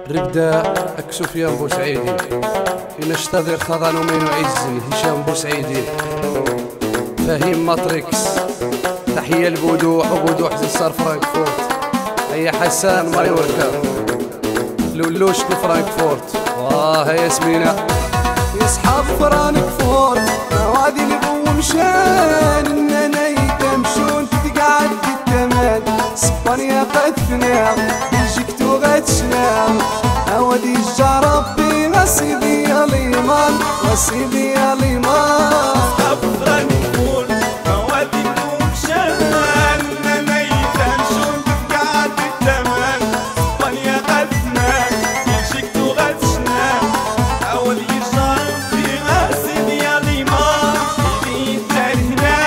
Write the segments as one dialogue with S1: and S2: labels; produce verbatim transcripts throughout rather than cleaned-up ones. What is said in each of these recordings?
S1: ربدا اك سفيان بوسعيدي ينشتظر خضان ومين عزي هشام بوسعيدي فهيم ماتريكس تحية لبودوح وبودوح زي فرانكفورت هيا حسان مايوركا لولوش لفرانكفورت واه هيا سمينة
S2: يصحاب فرانكفورت نوادي البو مشان اننا يتمشون تقعد التمال اسبانيا قدنا بلجيك تغتشنا اودي الجربي غسيدي يا ليمان غسيدي يا ليمان
S3: اصحاب فرانكفورت نوادي البو مشان اننا يتمشون تقعد التمال اسبانيا قدنا بلجيك تغتشنا اودي الجربي غسيدي يا ليمان اللي تهنا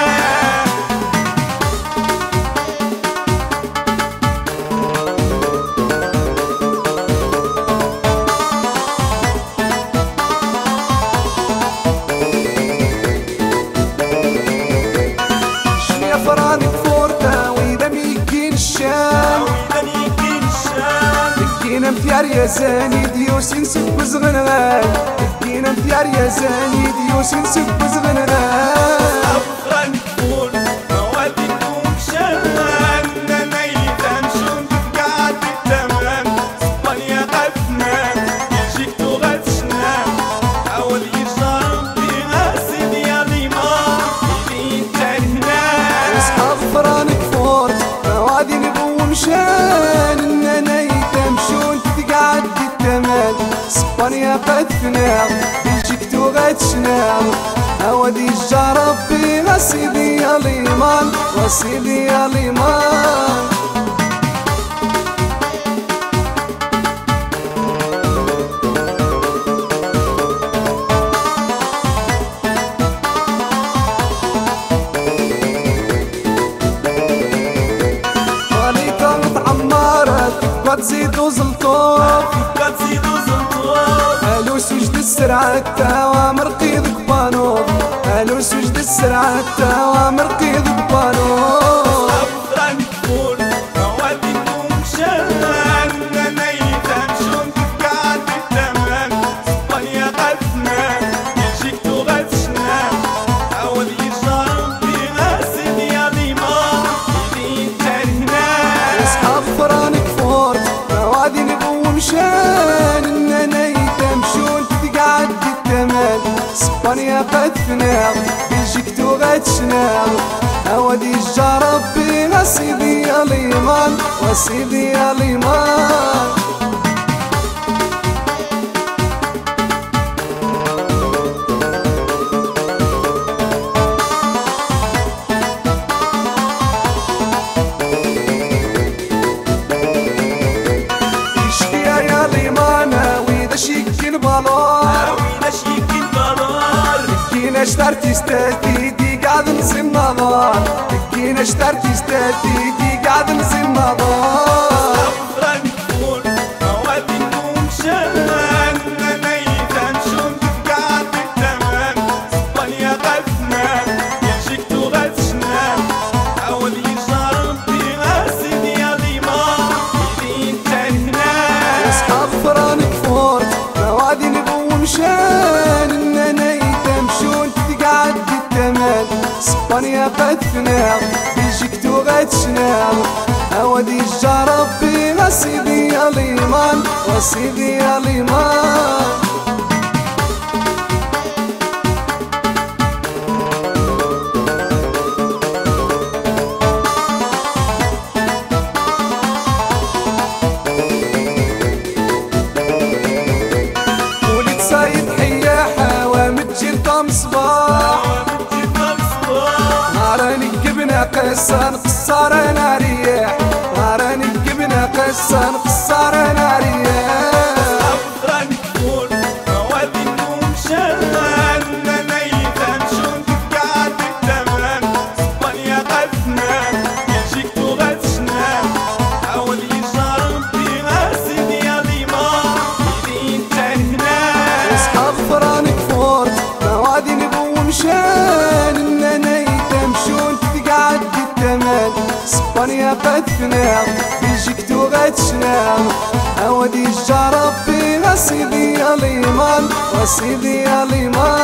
S2: فرانكفورت وإذا ميكين الشام
S3: وإذا ميكين الشام
S2: دكينا مثيار يا زاني ديوس نسب زغنغال دكينا مثيار يا زاني ديوس نسب زغنغال
S3: أصحاب فرانكفورت نوادي البو مشان اننا يتمشون تقعد التمام اسبانيا قدنا بلجيك تغتشنا اول يجربي غاسد يا ليمان اللي تهنا
S2: أصحاب فرانكفورت نوادي البو مشان اننا يتمشون تقعد التمال اسبانيا قدنا بلجيك تغتشنا اودي الجربي غسيدي يا ليمان غسيدي يا ليمان خليطة متعمرة كتزيدو زلطوط
S3: كتزيدو زلطوط
S2: الو سجد السرعة التوامر قيدك بانوط الو سجد السرعة التوامر قيدك بانوط
S3: أصحاب فرانكفورت نوادي البو مشان اننا يتمشون تقعد التمام اسبانيا قدنا بلجيك تغتشنا اول يجربي غاسد يا ليمان اللي تهنا
S2: أصحاب فرانكفورت نوادي البو مشان اننا يتمشون تقعد التمال اسبانيا قدنا بلجيك تغتشنا اودي الجربي غسيدي يا ليمان غسيدي يا ليمان يشكيها يا ليمانة وإذا شيك البلار
S3: وإذا شيك البلار
S2: كينا اشترتي ستاتي دي قاعد نسي النظار كينا اشترتي ستاتي دي قاعد نسي النظار
S3: أصحاب فرانكفورت نوادي البو مشان اننا يتمشون تقعد التمام اسبانيا قدنا بلجيك تغتشنا اول يجربي غاسد يا ليمان اللي تهنا
S2: أصحاب فرانكفورت نوادي البو مشان اننا يتمشون تقعد التمال اسبانيا قدنا بلجيك تغتشنا اودي الجربي غسيدي يا ليمان غسيدي يا ليمان ولد سايد حياحة ومتجير طم صباح ناراني جبنا قصان قصارنا رياح ناراني جبنا قصان قصارنا رياح
S3: أصحاب فرانكفورت نوادي البو مشان اننا يتمشون تقعد التمام اسبانيا قدنا بلجيك تغتشنا اول يجربي غاسد يا ليمان اللي تهنا
S2: أصحاب فرانكفورت نوادي البو مشان اننا يتمشون تقعد التمال اسبانيا قدنا بلجيك تغتشنا غتشنام اودي الجرب فيها سيدي يا ليمان وسيدي يا ليمان